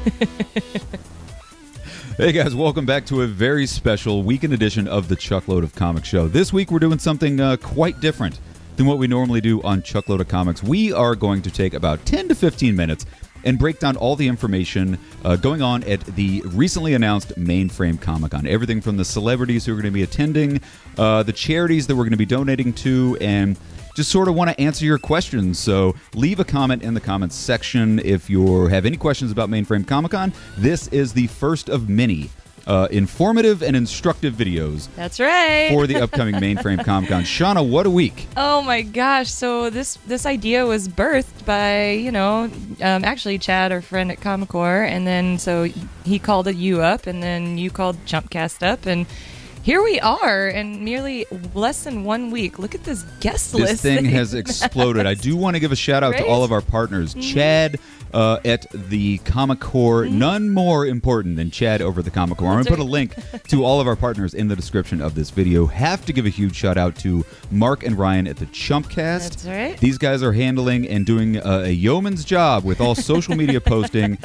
Hey guys, welcome back to a very special weekend edition of the Chuckload of Comics show. This week we're doing something quite different than what we normally do on Chuckload of Comics. We are going to take about 10 to 15 minutes and break down all the information going on at the recently announced Mainframe Comic-Con. Everything from the celebrities who are going to be attending, the charities that we're going to be donating to, and just sort of want to answer your questions. So leave a comment in the comments section if you have any questions about Mainframe Comic-Con. This is the first of many informative and instructive videos. That's right. For the upcoming Mainframe Comic-Con. Shauna, what a week. Oh my gosh. So this idea was birthed by, actually Chad, our friend at Comic Core, and then so he called you up, and then you called Chumpcast up, and here we are in merely less than 1 week. Look at this guest list. This thing has exploded. I do want to give a shout out to all of our partners. Chad at the Comic Core. None more important than Chad over the Comic Core. I'm going to put a link to all of our partners in the description of this video. Have to give a huge shout out to Mark and Ryan at the Chumpcast. That's right. These guys are handling and doing a yeoman's job with all social media posting.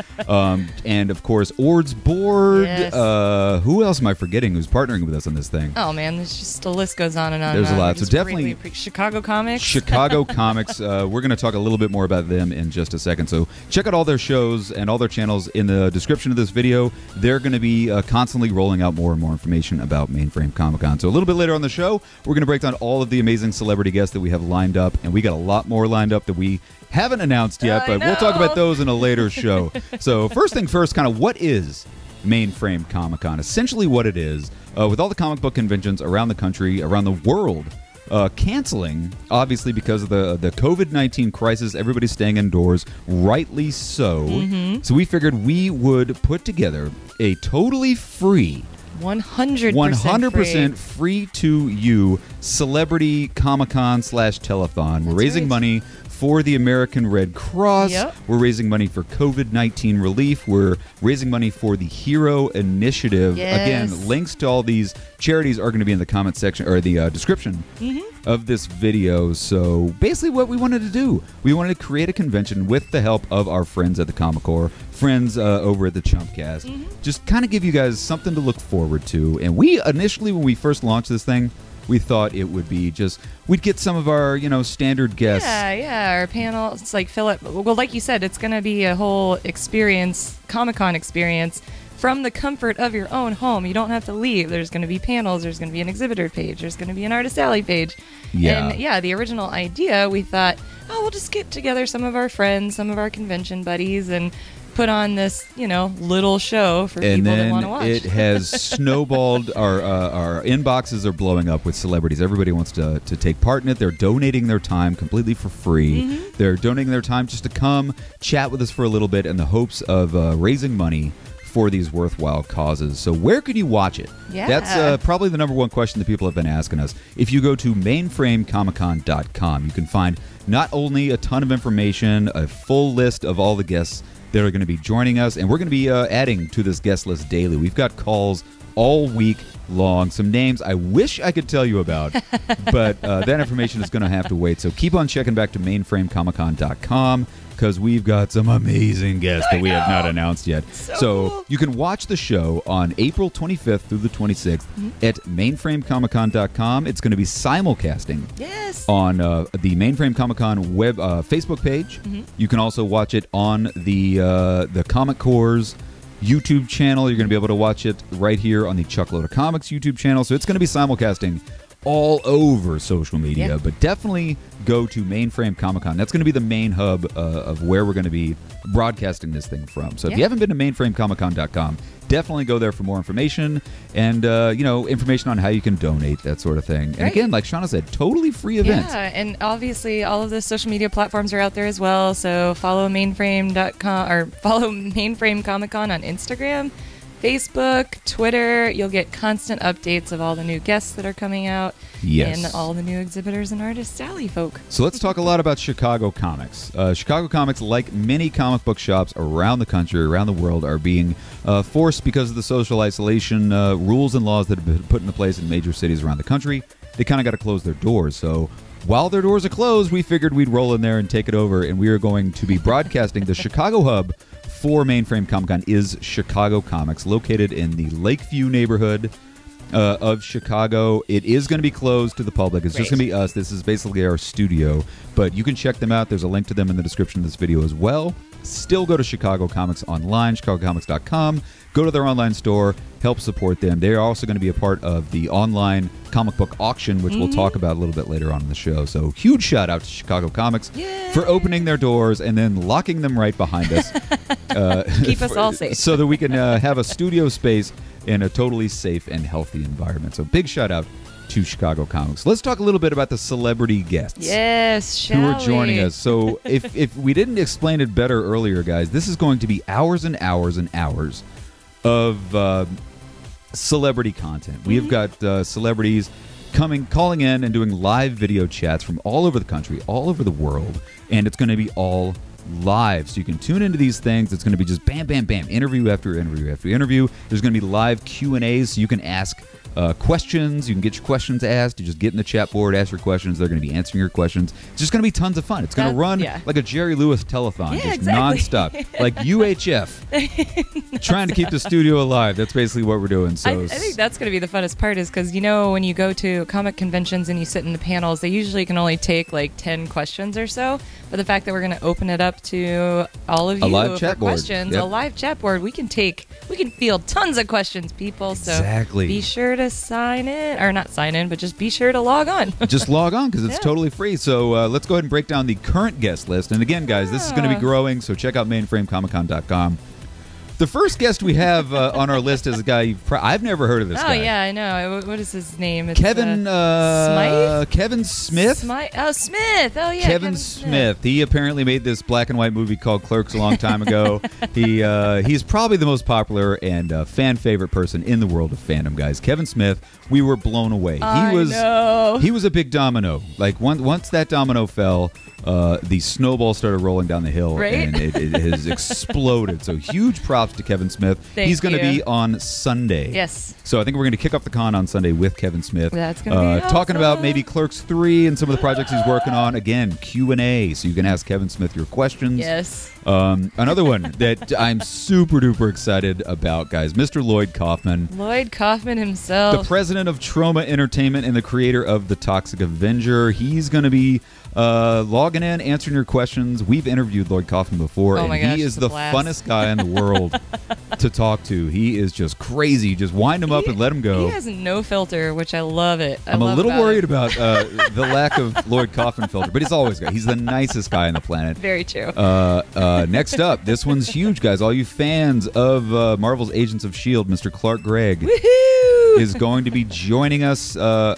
And of course, Ord's Board. Yes. Who else am I forgetting who's partnering with us on this thing? Oh man, there's just the list goes on and on. There's a lot. So Just definitely Chicago Comics. Chicago Comics. We're going to talk a little bit more about them in just a second. So check out all their shows and all their channels in the description of this video. They're going to be constantly rolling out more and more information about Mainframe Comic-Con. So a little bit later on the show, we're going to break down all of the amazing celebrity guests that we have lined up, and we got a lot more lined up that we haven't announced yet, but we'll talk about those in a later show. So first thing first, kind of what is Mainframe Comic-Con? Essentially what it is, with all the comic book conventions around the country, around the world, canceling, obviously because of the COVID-19 crisis. Everybody's staying indoors, rightly so. So we figured we would put together a totally free 100% free to you celebrity Comic-Con / telethon. We're raising money for the American Red Cross. Yep. We're raising money for COVID-19 relief. We're raising money for the Hero Initiative. Yes. Again, links to all these charities are going to be in the comment section or the description of this video. So basically what we wanted to do, we wanted to create a convention with the help of our friends at the Comic Core, friends over at the Chumpcast. Just kind of give you guys something to look forward to. And we initially, when we first launched this thing, we thought it would be just, we'd get some of our, standard guests. Yeah, our panel, it's like Philip, well, like you said, it's going to be a whole experience, Comic-Con experience, from the comfort of your own home. You don't have to leave. There's going to be panels, there's going to be an exhibitor page, there's going to be an Artist Alley page. Yeah. And yeah, the original idea, we thought, we'll just get together some of our friends, some of our convention buddies, and put on this, little show for people that want to watch. It has snowballed. Our inboxes are blowing up with celebrities. Everybody wants to take part in it. They're donating their time completely for free. They're donating their time just to come chat with us for a little bit in the hopes of raising money for these worthwhile causes. So where could you watch it? Yeah. That's probably the number one question that people have been asking us. If you go to mainframecomiccon.com, you can find not only a ton of information, a full list of all the guests that are going to be joining us, and we're going to be adding to this guest list daily. We've got calls all week long. Some names I wish I could tell you about, but that information is going to have to wait. So keep on checking back to mainframecomiccon.com because we've got some amazing guests that we have not announced yet. So cool. You can watch the show on April 25th through the 26th at mainframecomiccon.com. It's going to be simulcasting on the Mainframe Comic-Con web Facebook page. You can also watch it on the Comic Core's YouTube channel. You're going to be able to watch it right here on the Chuckload of Comics YouTube channel. So it's going to be simulcasting all over social media, but definitely go to Mainframe Comic-Con. That's going to be the main hub of where we're going to be broadcasting this thing from. So if you haven't been to mainframecomiccon.com, definitely go there for more information and, information on how you can donate, that sort of thing. And again, like Shauna said, totally free event. Yeah, and obviously all of the social media platforms are out there as well. So follow mainframe.com or follow Mainframe Comic-Con on Instagram, Facebook, Twitter. You'll get constant updates of all the new guests that are coming out and all the new exhibitors and Artist Alley folk. So let's talk a lot about Chicago Comics. Chicago Comics, like many comic book shops around the country, around the world, are being forced because of the social isolation rules and laws that have been put into place in major cities around the country. They kind of got to close their doors. So while their doors are closed, we figured we'd roll in there and take it over, and we are going to be broadcasting. The Chicago hub for Mainframe Comic-Con is Chicago Comics, located in the Lakeview neighborhood of Chicago. It is going to be closed to the public. It's just going to be us. This is basically our studio, but you can check them out. There's a link to them in the description of this video as well. Still go to Chicago Comics online, chicagocomics.com. Go to their online store, help support them. They're also going to be a part of the online comic book auction, which we'll talk about a little bit later on in the show. So huge shout out to Chicago Comics for opening their doors and then locking them right behind us. Keep us all safe. So that we can have a studio space in a totally safe and healthy environment. So big shout out to Chicago Comics. Let's talk a little bit about the celebrity guests. Yes, who are joining us. So if we didn't explain it better earlier, guys, this is going to be hours and hours and hours of celebrity content. We have got celebrities calling in and doing live video chats from all over the country, all over the world, and it's going to be all live. So you can tune into these things. It's going to be just bam, bam, bam, interview after interview after interview. There's going to be live Q&As, so you can ask questions. You can get your questions asked. You just get in the chat board, ask your questions. They're going to be answering your questions. It's just going to be tons of fun. It's going to run like a Jerry Lewis telethon, just nonstop, like UHF, trying to keep the studio alive. That's basically what we're doing. So I think that's going to be the funnest part, is because, you know, when you go to comic conventions and you sit in the panels, they usually can only take like 10 questions or so. But the fact that we're going to open it up to all of you for questions, a live chat board, we can field tons of questions, people. So be sure to sign in, or not sign in, but just be sure to log on. Just log on, because it's totally free. So let's go ahead and break down the current guest list. And again, guys, this is going to be growing, so check out mainframecomiccon.com. The first guest we have on our list is a guy I've never heard of this guy. Oh, yeah, I know. What is his name? It's, Kevin Smythe? Kevin Smith? Smith. Oh, yeah. Kevin Smith. He apparently made this black and white movie called Clerks a long time ago. He's probably the most popular and fan favorite person in the world of fandom, guys. Kevin Smith, we were blown away. He was a big domino. Like once that domino fell, the snowball started rolling down the hill, and it has exploded. So huge props to Kevin Smith. He's going to be on Sunday. Yes. So I think we're going to kick off the con on Sunday with Kevin Smith. That's going to be awesome. Talking about maybe Clerks 3 and some of the projects he's working on. Again, Q&A, so you can ask Kevin Smith your questions. Yes. Another one that I'm super duper excited about, guys, Mr. Lloyd Kaufman. Lloyd Kaufman himself. The president of Troma Entertainment and the creator of The Toxic Avenger. He's going to be logging in, answering your questions. We've interviewed Lloyd Kaufman before, and he is the funnest guy in the world to talk to. He is just crazy. Just wind him up and let him go. He has no filter, which I love it. I'm a little worried about the lack of Lloyd Kaufman filter, but he's always got. He's the nicest guy on the planet. Very true. Next up, this one's huge, guys. All you fans of Marvel's Agents of S.H.I.E.L.D., Mr. Clark Gregg is going to be joining us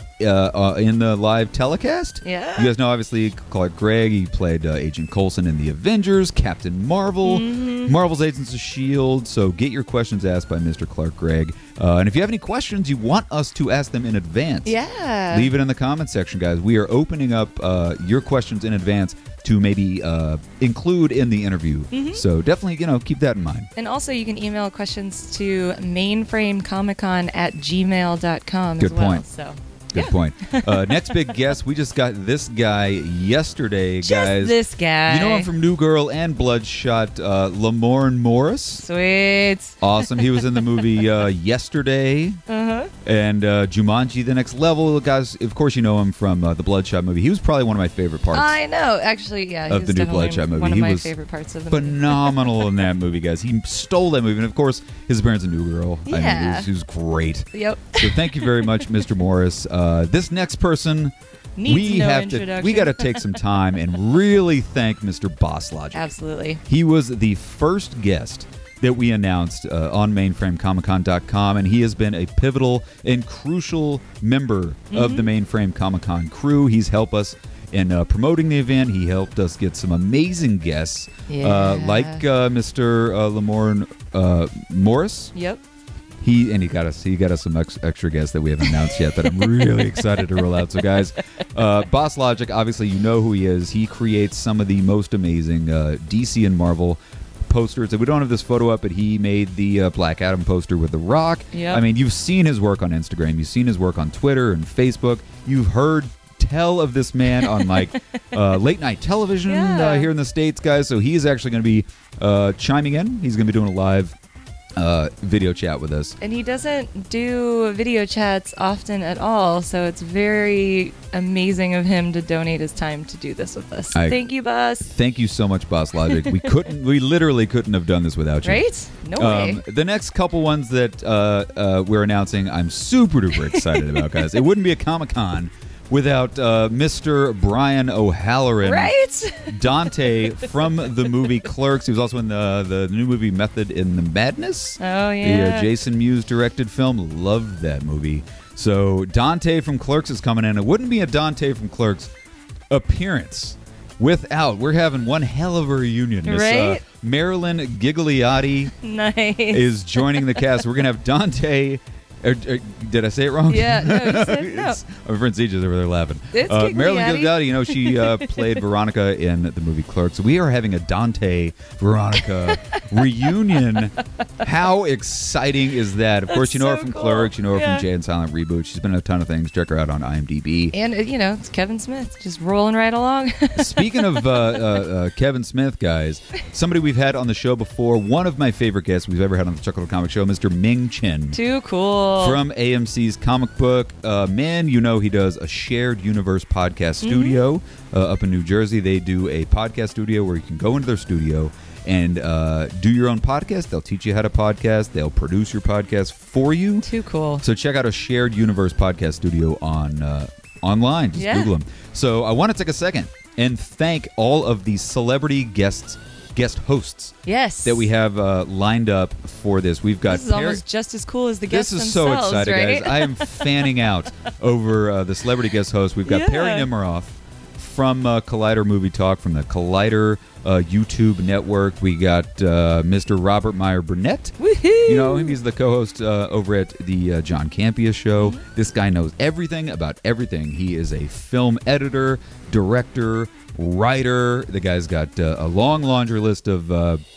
in the live telecast. Yeah. You guys know, obviously, Clark Gregg. He played Agent Coulson in The Avengers, Captain Marvel, Marvel's Agents of S.H.I.E.L.D. So get your questions asked by Mr. Clark Gregg. And if you have any questions you want us to ask them in advance, leave it in the comments section, guys. We are opening up your questions in advance to maybe include in the interview. So definitely, keep that in mind. And also, you can email questions to mainframecomiccon@gmail.com Good as well. point. So. Good point. Next big guest, we just got this guy yesterday, guys. This guy. You know him from New Girl and Bloodshot, Lamorne Morris. Sweet. Awesome. He was in the movie Yesterday and Jumanji: The Next Level. Guys, of course you know him from the Bloodshot movie. He was probably one of my favorite parts. I know. Actually, yeah. Of the new Bloodshot movie. One of my was favorite parts of the movie. Phenomenal in that movie, guys. He stole that movie. And, of course, his appearance in New Girl. Yeah. I mean, he was great. Yep. So thank you very much, Mr. Morris. This next person, we got to take some time and really thank Mr. Boss Logic. Absolutely. He was the first guest that we announced on MainframeComicCon.com, and he has been a pivotal and crucial member of the Mainframe Comic Con crew. He's helped us in promoting the event. He helped us get some amazing guests, like Mr. Lamorne Morris. Yep. He got us some extra guests that we haven't announced yet that I'm really excited to roll out. So, guys, Boss Logic, obviously you know who he is. He creates some of the most amazing DC and Marvel posters. We don't have this photo up, but he made the Black Adam poster with The Rock. Yep. I mean, you've seen his work on Instagram. You've seen his work on Twitter and Facebook. You've heard tell of this man on like late night television here in the States, guys. So he's actually going to be chiming in. He's going to be doing a live video chat with us. And he doesn't do video chats often at all, so it's very amazing of him to donate his time to do this with us. Thank you, Boss. Thank you so much, Boss Logic. We literally couldn't have done this without you. Right? No way. The next couple ones that we're announcing, I'm super duper excited about, guys. It wouldn't be a Comic-Con without Mr. Brian O'Halloran. Right? Dante from the movie Clerks. He was also in the new movie Method in the Madness. Oh, yeah. The Jason Mewes-directed film. Loved that movie. So Dante from Clerks is coming in. It wouldn't be a Dante from Clerks appearance without. We're having one hell of a reunion. Right? Marilyn Gigliotti Nice. is joining the cast. We're going to have Dante... did I say it wrong? Yeah, no, you said no. My friend CJ is over there laughing. It's Marilyn Gigliotti. Gigliotti, she played Veronica in the movie Clerks. We are having a Dante Veronica reunion. How exciting is that? Of course, you know her from cool. Clerks. You know her Yeah. from Jay and Silent Reboot. She's been in a ton of things. Check her out on IMDb. And, it's Kevin Smith just rolling right along. Speaking of Kevin Smith, guys, somebody we've had on the show before, one of my favorite guests we've ever had on the Chuckle Comic Show, Mr. Ming Chen. Too cool. From AMC's Comic Book. Man, he does a shared universe podcast studio up in New Jersey. They do a podcast studio where you can go into their studio and do your own podcast. They'll teach you how to podcast. They'll produce your podcast for you. Too cool. So check out a shared universe podcast studio on online. Just Google them. So I want to take a second and thank all of the celebrity guest hosts that we have lined up for this. We've got this is almost just as cool as the guests This is themselves, so exciting, right? guys. I am fanning out over the celebrity guest hosts. We've got Perry Nemiroff from Collider Movie Talk, from the Collider YouTube network. We got Mr. Robert Meyer Burnett. Woohoo! You know him. He's the co-host over at the John Campea show. This guy knows everything about everything. He is a film editor, director, writer. The guy's got a long laundry list of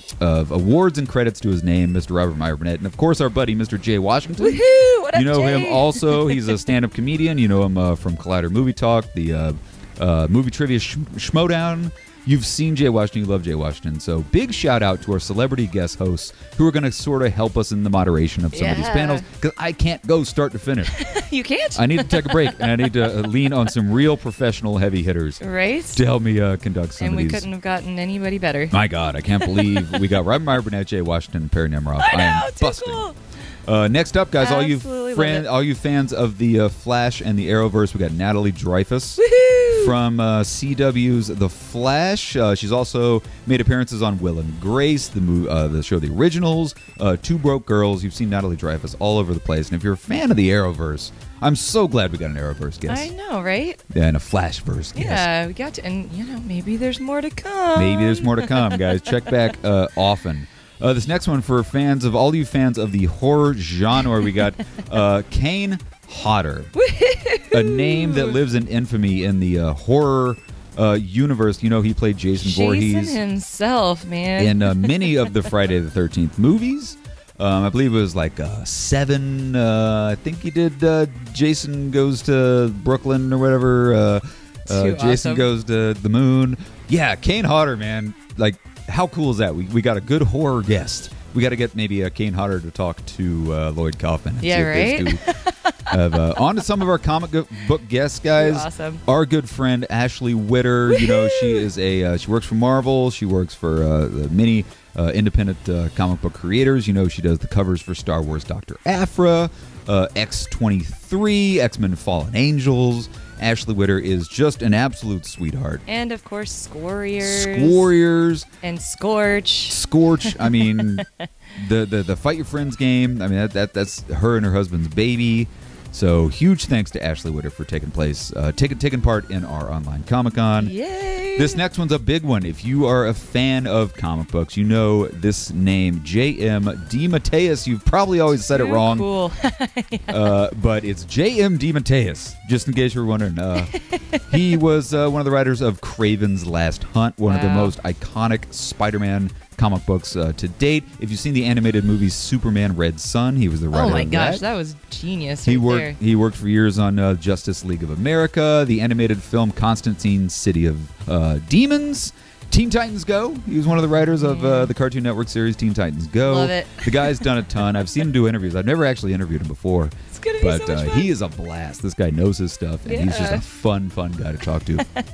awards and credits to his name, Mr. Robert Meyer Burnett. And, of course, our buddy, Mr. Jay Washington. Woohoo! What up, You know Jay? him also. He's a stand-up comedian. You know him from Collider Movie Talk, the Movie Trivia Schmodown. You've seen Jay Washington. You love Jay Washington. So big shout-out to our celebrity guest hosts who are going to sort of help us in the moderation of some of these panels, because I can't go start to finish. You can't? I need to take a break, and I need to lean on some real professional heavy hitters Right? to help me conduct some And of we these. couldn't have gotten anybody better. My God, I can't believe we got Robert Meyer Burnett, Jay Washington, and Perry Nemiroff. I know, am too busting. cool. Next up, guys, all you Absolutely love it. all you fans of the Flash and the Arrowverse, we got Natalie Dreyfus Woohoo! from CW's The Flash. She's also made appearances on Will and Grace, the show The Originals, Two Broke Girls. You've seen Natalie Dreyfus all over the place. And if you're a fan of the Arrowverse, I'm so glad we got an Arrowverse guest. I know, right? Yeah, and a Flashverse guest. Yeah, we got to. And, maybe there's more to come. Maybe there's more to come, guys. Check back often. This next one for all you fans of the horror genre, we got Kane Hodder, a name that lives in infamy in the horror universe. You know, he played Jason Voorhees himself, man. in many of the Friday the 13th movies. I believe it was like 7. I think he did Jason Goes to Brooklyn or whatever. Jason awesome. Goes to the Moon. Yeah, Kane Hodder, man. Like, how cool is that? We got a good horror guest. We got to get maybe a Kane Hodder to talk to Lloyd Kaufman. And Yeah, see if those two on to some of our comic book guests, guys. Awesome. Our good friend Ashley Witter. You know, she is she works for Marvel. She works for the many independent comic book creators. You know, she does the covers for Star Wars Dr. Aphra, X-23, X-Men Fallen Angels. Ashley Witter is just an absolute sweetheart. And, of course, Squarriors. Squarriors. And Scorch. Scorch. I mean, the Fight Your Friends game. I mean, that's her and her husband's baby. So huge thanks to Ashley Witter for taking part in our online Comic-Con. Yay! This next one's a big one. If you are a fan of comic books, you know this name, J.M. DeMatteis. You've probably always said it wrong. Cool. But it's J.M. DeMatteis, just in case you were wondering. He was one of the writers of Kraven's Last Hunt, one of the most iconic Spider-Man comic books to date. If you've seen the animated movie Superman Red Son, he was the writer. Oh my of gosh, that. that was genius. He right worked. there. He worked for years on Justice League of America, the animated film Constantine: City of Demons, Teen Titans Go. He was one of the writers of the Cartoon Network series Teen Titans Go. Love it. The guy's done a ton. I've seen him do interviews. I've never actually interviewed him before, It's gonna be but so much fun. he is a blast. This guy knows his stuff, and he's just Yeah. a fun guy to talk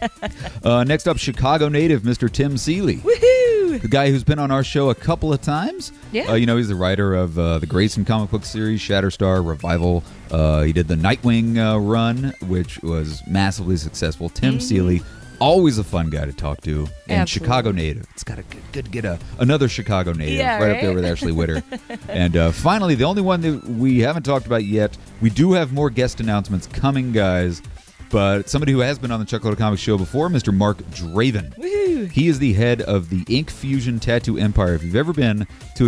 to. Next up, Chicago native Mr. Tim Seeley. Woohoo! The guy who's been on our show a couple of times. Yeah. He's the writer of the Grayson comic book series, Shatterstar, Revival. He did the Nightwing run, which was massively successful. Tim Seeley, always a fun guy to talk to. And Absolutely. Chicago native. It's got a good to get another Chicago native Yeah, right up right? there with Ashley Witter. And finally, the only one that we haven't talked about yet, we do have more guest announcements coming, guys. But somebody who has been on the Chuckload of Comics show before, Mr. Mark Draven. Woohoo! He is the head of the Ink Fusion Tattoo Empire. If you've ever been to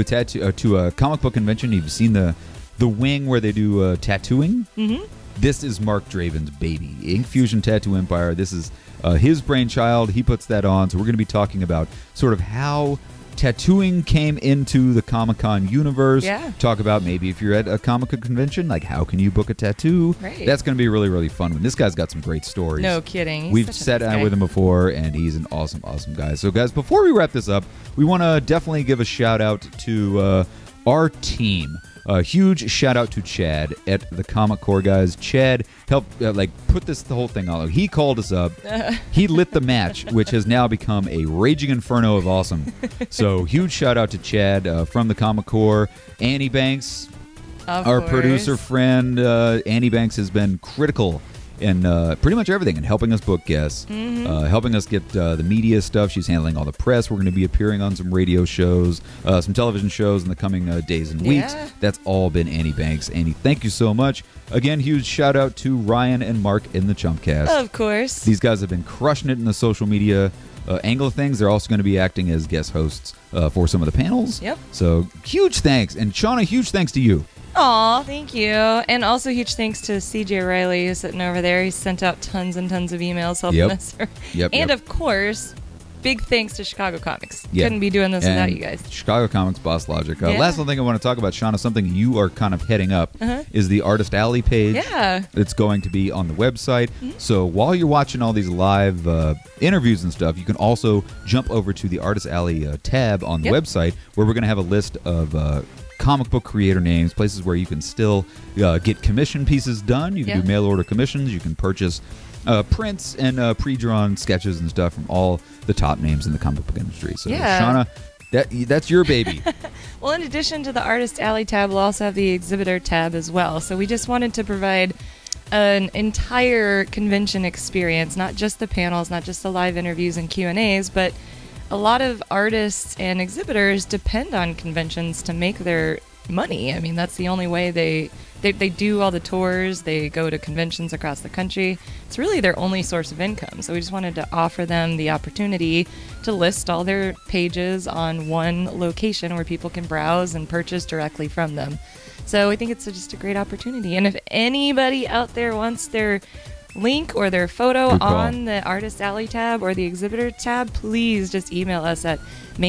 a comic book convention, you've seen the wing where they do tattooing. Mm-hmm. This is Mark Draven's baby, Ink Fusion Tattoo Empire. This is his brainchild. He puts that on. So we're going to be talking about sort of how tattooing came into the Comic-Con universe. Yeah. Talk about maybe if you're at a Comic-Con convention, like how can you book a tattoo? Right. That's going to be really, really fun. This guy's got some great stories. No kidding. He's We've such a sat nice down guy. with him before, and he's an awesome guy. So, guys, before we wrap this up, we want to definitely give a shout out to our team. A huge shout out to Chad at the Comic Core, guys. Chad helped put the whole thing on. He called us up. He lit the match, which has now become a raging inferno of awesome. So huge shout out to Chad from the Comic Core. Annie Banks, Of our course. producer friend. Annie Banks has been critical in pretty much everything, and helping us book guests, helping us get the media stuff. She's handling all the press. We're going to be appearing on some radio shows, some television shows in the coming days and weeks. Yeah. That's all been Annie Banks. Annie, thank you so much. Again, huge shout out to Ryan and Mark in the Chumpcast. Of course. These guys have been crushing it in the social media angle of things. They're also going to be acting as guest hosts for some of the panels. Yep. So huge thanks. And Shauna, huge thanks to you. Aw, thank you. And also huge thanks to CJ Riley who's sitting over there. He sent out tons and tons of emails helping Yep. us. Yep, And yep. of course, big thanks to Chicago Comics. Yeah. Couldn't be doing this without And you guys. Chicago Comics Boss Logic. Yeah. Last thing I want to talk about, Shauna, something you are kind of heading up is the Artist Alley page. Yeah. It's going to be on the website. So while you're watching all these live interviews and stuff, you can also jump over to the Artist Alley tab on the Yep. website, where we're going to have a list of comic book creator names, places where you can still get commission pieces done. You can Yeah. do mail order commissions. You can purchase prints and pre-drawn sketches and stuff from all the top names in the comic book industry. So, Yeah. Shauna, that's your baby. Well, in addition to the Artist Alley tab, we'll also have the Exhibitor tab as well. So we just wanted to provide an entire convention experience, not just the panels, not just the live interviews and Q&As, but a lot of artists and exhibitors depend on conventions to make their money. I mean, that's the only way they do all the tours. They go to conventions across the country. It's really their only source of income. So we just wanted to offer them the opportunity to list all their pages on one location where people can browse and purchase directly from them. So I think it's just a great opportunity. And if anybody out there wants their link or their photo Good call. on the Artist Alley tab or the Exhibitor tab, please just email us at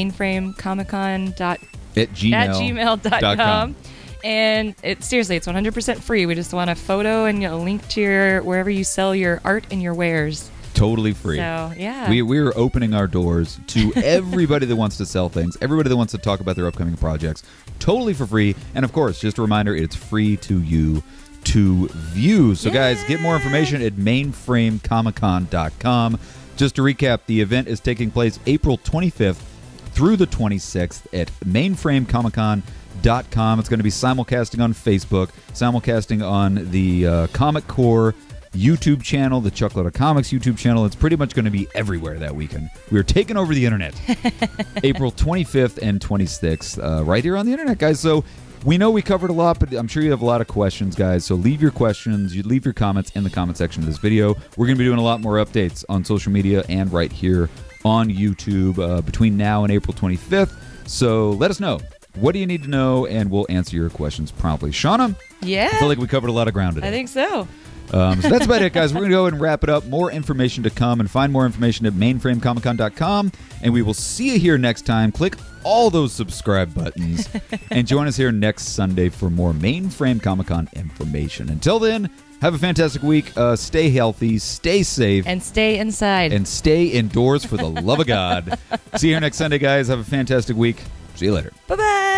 mainframecomiccon.com At gmail.com. And it's 100% free. We just want a photo and a link to your wherever you sell your art and your wares. Totally free. So, yeah. We're opening our doors to everybody that wants to sell things, everybody that wants to talk about their upcoming projects, totally for free. And of course, just a reminder, it's free to you to view. So guys, get more information at mainframecomiccon.com. Just to recap, the event is taking place April 25th through the 26th at mainframecomiccon.com. It's going to be simulcasting on Facebook, simulcasting on the Comic Core YouTube channel, the Chuckload of Comics YouTube channel. It's pretty much going to be everywhere that weekend. We are taking over the internet. April 25th and 26th, right here on the internet, guys. So we know we covered a lot, but I'm sure you have a lot of questions, guys. So leave your questions, you leave your comments in the comment section of this video. We're going to be doing a lot more updates on social media and right here on YouTube between now and April 25th. So let us know. What do you need to know? And we'll answer your questions promptly. Shauna, Yeah. I feel like we covered a lot of ground today. I think so. So that's about it, guys. We're going to go ahead and wrap it up. More information to come, and find more information at mainframecomiccon.com. And we will see you here next time. Click all those subscribe buttons and join us here next Sunday for more Mainframe Comic-Con information. Until then, have a fantastic week. Stay healthy, stay safe. And stay inside. And stay indoors for the love of God. See you here next Sunday, guys. Have a fantastic week. See you later. Bye-bye.